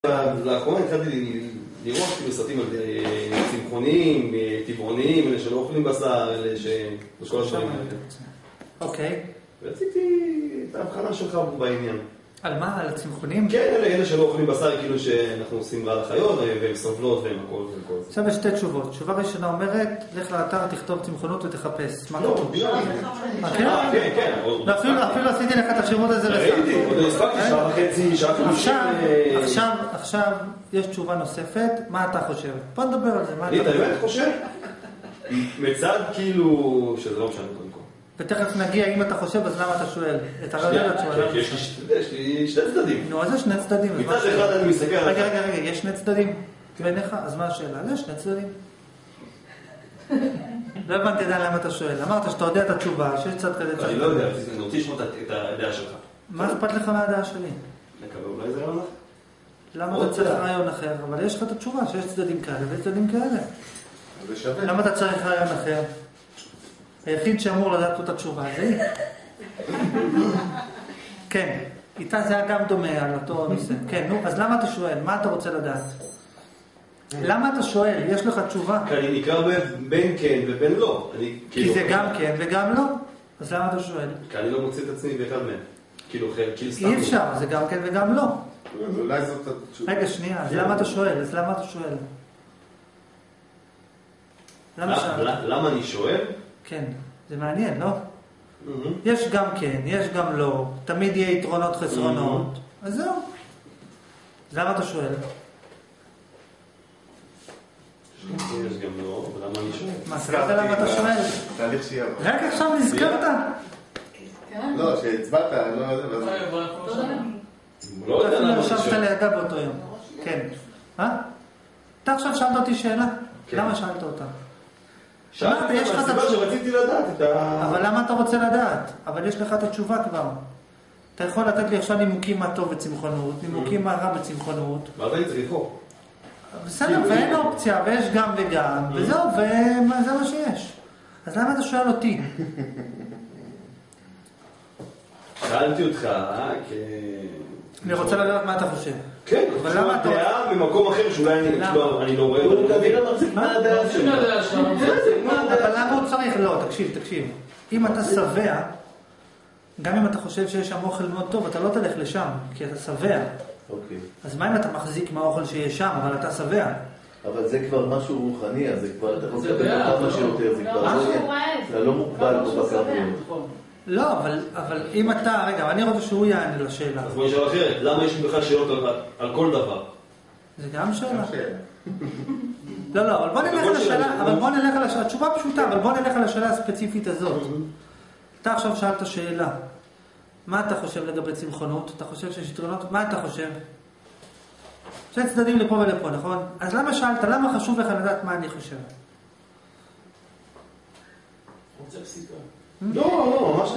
לאחרונה התחלתי לראות כאילו סרטים על צמחוניים, טבעוניים, אלה שלא אוכלים בשר, אלה שכל השבעים האלה. אוקיי. ורציתי את ההבחנה שלך בעניין. על מה? על הצמחונים? כן, אלה שלא אוכלים בשר, כאילו שאנחנו עושים רע לחיות, והם סובלות והם הכל וכל זה. עכשיו יש שתי תשובות. תשובה ראשונה אומרת, לך לאתר, תכתוב צמחונות ותחפש. מה כתוב? כן. אפילו עשיתי לך את השירות הזה. ראיתי, עוד הספקתי שעה וחצי, שעה. עכשיו יש תשובה נוספת. מה אתה חושב? בוא נדבר על זה. אני באמת חושב? מצד כאילו שזה לא משנה קודם כל. ותכף נגיע, אם אתה חושב, אז למה אתה שואל? את הרעיון התשובה. יש לי שני צדדים. נו, אז יש שני צדדים. מצד אחד אני מסתכל... רגע, יש שני צדדים? בעיניך? אז מה השאלה? יש שני צדדים. לא הבנתי למה אתה שואל. אמרת שאתה יודע את התשובה, שיש צד כזה צד. אני לא יודע, אני רוצה לשמוע את הדעה שלך. מה אכפת לך מהדעה שלי? נקווה, אולי זה רעיון אחר? למה אתה צריך רעיון אחר? אבל יש לך את התשובה, שיש צדדים כאלה ויש צדדים כאלה. זה שווה. למה אתה צריך רעיון אחר? היחיד שאמור לדעת את התשובה, זה כן, איתה זה היה גם דומה על אותו נושא. כן, נו, אז למה אתה שואל? מה אתה רוצה לדעת? למה אתה שואל? יש לך תשובה? כי אני נקרא בין כן ובין לא. כי זה גם כן וגם לא. אז למה אתה שואל? כי אני לא מוצא את עצמי באחד מהם. כאילו סתם. אי אפשר, זה גם כן וגם לא. אז אולי זאת התשובה. רגע, שנייה, אז למה אתה שואל? למה אני שואל? כן, זה מעניין, לא? יש גם כן, יש גם לא, תמיד יהיה יתרונות חסרונות, אז זהו. למה אתה שואל? יש גם לא, ולמה אני שואל? מה, סגרת למה אתה שואל? תהליך שיהיה. רק עכשיו נזכרת? לא, שהצבעת, לא יודע, לא יודע למה אני ישבת שואל. לידה באותו יום. כן. מה? אתה עכשיו שאלת אותי שאלה? למה שאלת אותה? שאלתי את הסיבה שרציתי לדעת את ה... אבל למה אתה רוצה לדעת? אבל יש לך את התשובה כבר. אתה יכול לתת לי עכשיו נימוקים מה טוב בצמחונות, נימוקים מה רע בצמחונות. מה אתה צריך לבחור? בסדר, ואין אופציה, ויש גם וגם, וזהו, וזה מה שיש. אז למה אתה שואל אותי? שאלתי אותך, אני רוצה לדעת מה אתה חושב. כן, אבל למה אתה... דעה במקום אחר שאולי אני לא רואה... הוא תמיד מחזיק מה הדעה שלו. אבל למה הוא צריך? לא, תקשיב. אם אתה שבע, גם אם אתה חושב שיש שם אוכל מאוד טוב, אתה לא תלך לשם, כי אתה שבע. אז מה אם אתה מחזיק מהאוכל שיש שם, אבל אתה שבע? אבל זה כבר משהו רוחני, אז זה כבר, אתה יכול לקבל כמה שיותר, זה כבר אתה לא מוגבל פה בקרביות. לא, אבל אם אתה, רגע, אני רוצה שהוא יענה לשאלה. אז בוא נשאל אחרת, למה יש בכלל שאלות על כל דבר? זה גם שאלה. לא, אבל בוא נלך על השאלה, התשובה פשוטה, אבל בוא נלך על השאלה הספציפית הזאת. אתה עכשיו שאלת שאלה. מה אתה חושב לגבי צמחונות? אתה חושב שיש יתרונות? מה אתה חושב? שני צדדים לפה ולפה, נכון? אז למה שאלת? למה חשוב לך לדעת מה אני חושב? רוצה פסיקה. לא, ממש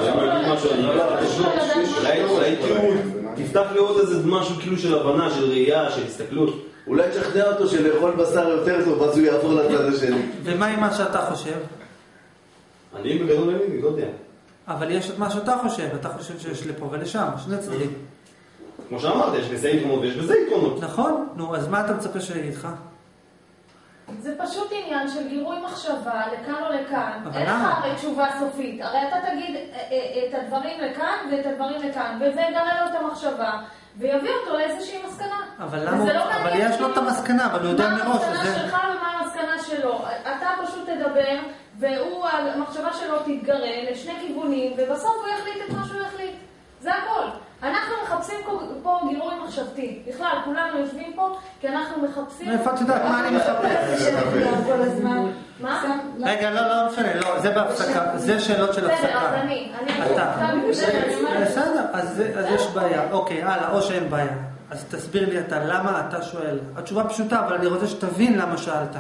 לא. אולי תפתח לי עוד איזה משהו כאילו של הבנה, של ראייה, של הסתכלות. אולי תשכנע אותו שלאכול בשר יותר טוב, אז הוא יעבור לצד השני. ומה עם מה שאתה חושב? אני בגדול אני לא יודע. אבל יש את מה שאתה חושב, אתה חושב שיש לפה ולשם, שני צדדים. כמו שאמרת, יש בזה יתרונות ויש בזה יתרונות. נכון, נו, אז מה אתה מצפה שאני אגיד לך? זה פשוט עניין של גירוי מחשבה לכאן או לכאן. אין לך הרי תשובה סופית. הרי אתה תגיד את הדברים לכאן ואת הדברים לכאן, וזה יגרה לו את המחשבה, ויביא אותו לאיזושהי מסקנה. אבל יש לו את המסקנה, אבל הוא יודע מראש. מה המסקנה שלך ומה המסקנה שלו. אתה פשוט תדבר, והמחשבה שלו תתגרה לשני כיוונים, ובסוף הוא יחליט את מה שהוא יחליט. זה הכל. אנחנו מחפשים פה גירוי מחשבתי. בכלל, כולנו יושבים פה, כי אנחנו מחפשים... איפה את יודעת מה אני מחפש? מה? רגע, לא משנה, לא, זה בהפסקה, זה שאלות של הפסקה. בסדר, אז אני... בסדר, אז יש בעיה. אוקיי, הלאה, או שאין בעיה. אז תסביר לי אתה, למה אתה שואל? התשובה פשוטה, אבל אני רוצה שתבין למה שאלת.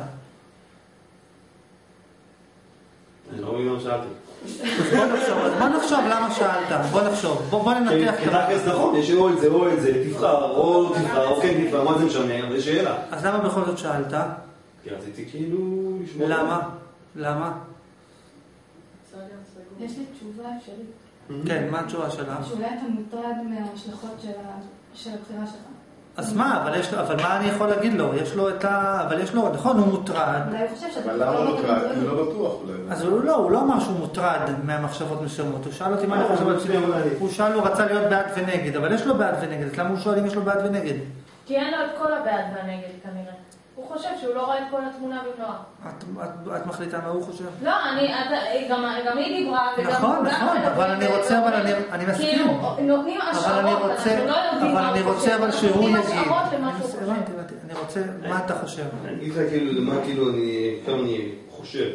אני לא מבין מה שאלתי. אז בוא נחשוב למה שאלת, בוא ננתח. כתכלס נכון, יש או את זה, תבחר, או כן תבחר, מה זה משנה, אבל יש שאלה. אז למה בכל זאת שאלת? כי רציתי כאילו לשמוע. למה? יש לי תשובה אפשרית. כן, מה התשובה שלך? שאולי אתה מוטרד מההשלכות של הבחירה שלך. אז מה, אבל מה אני יכול להגיד לו? יש לו את אבל יש לו, נכון, הוא מוטרד. אבל למה הוא מוטרד? הוא לא בטוח. אז הוא לא אמר שהוא מוטרד מהמחשבות מסוימות. הוא שאל אותי מה אני חושב על ציבור. הוא שאל, הוא רצה להיות בעד ונגד, אבל יש לו בעד ונגד. אז למה הוא שואל אם יש לו בעד ונגד? כי אין לו את כל הבעד והנגד כנראה. הוא חושב שהוא לא רואה את כל התמונה במלואה. את מחליטה מה הוא חושב? לא, גם היא דיברה. נכון, אבל אני רוצה, אני מסכים. נותנים השערות, אנחנו לא יודעים. אבל אני רוצה שהוא יגיד. הבנתי, אני רוצה, מה אתה חושב? אני אגיד לך מה אני חושב,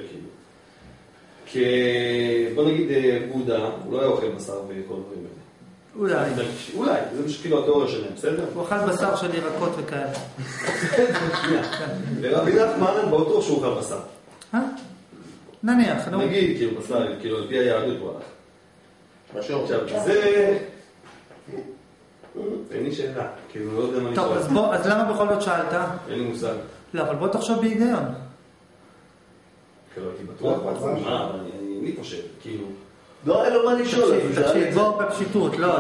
בוא נגיד בודה, הוא לא היה אוכל בשר וכל דברים האלה. אולי, זה כאילו התיאוריה שלהם, בסדר? הוא אכל בשר של ירקות וכאלה. ורבי נחמן באותו שהוא אוכל בשר. נניח, נו. נגיד, כאילו בשר, כאילו על פי היהדות הוא הלך. עכשיו, זה... אין לי שאלה, כאילו לא יודע מה לשאול. טוב, אז למה בכל זאת שאלת? אין לי מושג. לא, אבל בוא תחשוב בהיגיון. כאילו הייתי בטוח בעצמי, אני חושב, כאילו... לא היה לו מה לשאול. תקשיב, בוא בפשיטות, לא.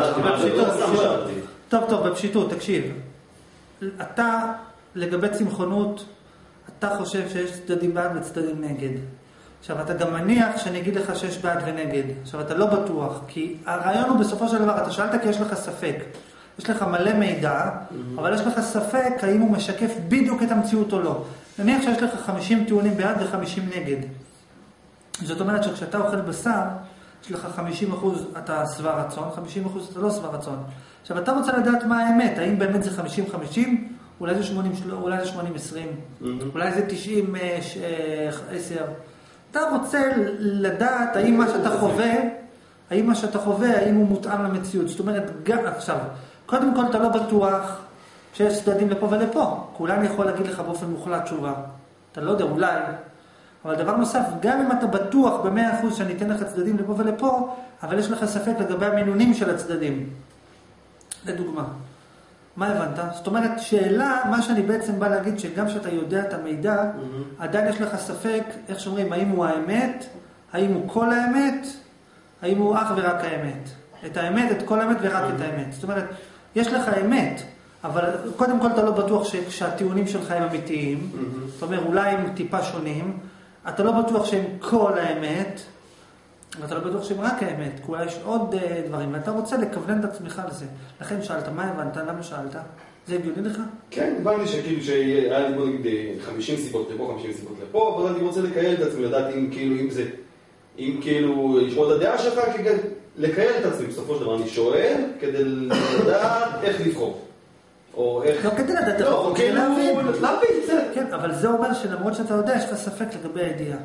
טוב, בפשיטות, תקשיב. אתה, לגבי צמחונות, אתה חושב שיש צדדים בעד וצדדים נגד. עכשיו, אתה גם מניח שאני אגיד לך שיש בעד ונגד. עכשיו, אתה לא בטוח, כי הרעיון הוא בסופו של דבר, אתה שאלת כי יש לך ספק. יש לך מלא מידע, אבל יש לך ספק האם הוא משקף בדיוק את המציאות או לא. נניח שיש לך 50 טיעונים בעד ו50 נגד. זאת אומרת שכשאתה אוכל בשר, יש לך 50% אתה שבע רצון, 50% אתה לא שבע רצון. עכשיו, אתה רוצה לדעת מה האמת, האם באמת זה 50-50, אולי זה 80-20, אולי זה 90-10. אתה רוצה לדעת האם מה שאתה חווה, האם הוא מותאם למציאות. זאת אומרת, עכשיו, קודם כל אתה לא בטוח שיש צדדים לפה ולפה, כי אולי אני יכול להגיד לך באופן מוחלט תשובה. אתה לא יודע, אולי. אבל דבר נוסף, גם אם אתה בטוח ב100% שאני אתן לך צדדים לפה ולפה, אבל יש לך ספק לגבי המינונים של הצדדים. לדוגמה. מה הבנת? זאת אומרת, שאלה, מה שאני בעצם בא להגיד, שגם שאתה יודע את המידע, עדיין יש לך ספק, איך שאומרים, האם הוא האמת, האם הוא כל האמת, האם הוא אך ורק האמת. את האמת, את כל האמת ורק את האמת. זאת אומרת, יש לך אמת, אבל קודם כל אתה לא בטוח שהטיעונים שלך הם אמיתיים, זאת אומרת, אולי הם טיפה שונים, אתה לא בטוח שהם כל האמת, ואתה לא בטוח שהם רק האמת, כי אולי יש עוד דברים, ואתה רוצה לכוונן את עצמך לזה. לכן שאלת, מה הבנת? למה שאלת? זה הגיוני לך? כן, הבנתי שכאילו שהיה לי בוא נגיד 50 סיבות לפה, 50 סיבות לפה, אבל אני רוצה לקייל את עצמי, לדעת אם כאילו, לשמוע את הדעה שלך, לקייל את עצמי, בסופו של דבר אני שואל, כדי לדעת איך לבחור. או איך... לא כדי לדעת איך לבחור, כדי להבין, בסדר. כן, אבל זה אומר שלמרות שאתה יודע, יש לך ספק לגבי הידיעה.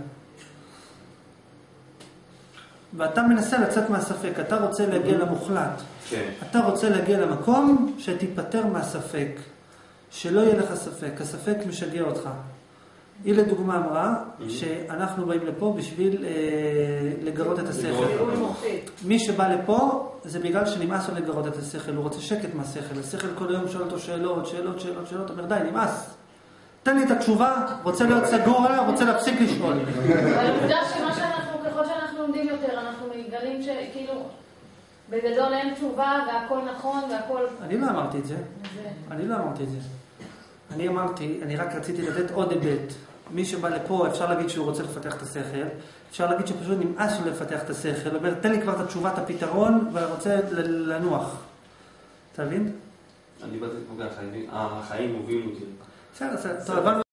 ואתה מנסה לצאת מהספק, אתה רוצה להגיע למוחלט. כן. אתה רוצה להגיע למקום שתיפטר מהספק, שלא יהיה לך ספק, הספק משגע אותך. היא לדוגמה אמרה שאנחנו באים לפה בשביל לגרות את השכל. מי שבא לפה זה בגלל שנמאס לו לגרות את השכל, הוא רוצה שקט מהשכל. השכל כל היום שואל אותו שאלות, אומר די, נמאס. תן לי את התשובה, רוצה להיות סגור עליה, רוצה להפסיק לשאול. אבל העובדה שמה שאנחנו, ככל שאנחנו לומדים יותר, אנחנו מגלים שכאילו בגדול אין תשובה והכל נכון והכל... אני לא אמרתי את זה. אני רק רציתי לתת עוד היבט. מי שבא לפה, אפשר להגיד שהוא רוצה לפתח את השכל, אפשר להגיד שפשוט נמאס לו לפתח את השכל, אומר, תן לי כבר את התשובה, את הפתרון, ואני רוצה לנוח. אתה מבין? אני באתי פה ככה, החיים הובילו אותי. בסדר, טוב,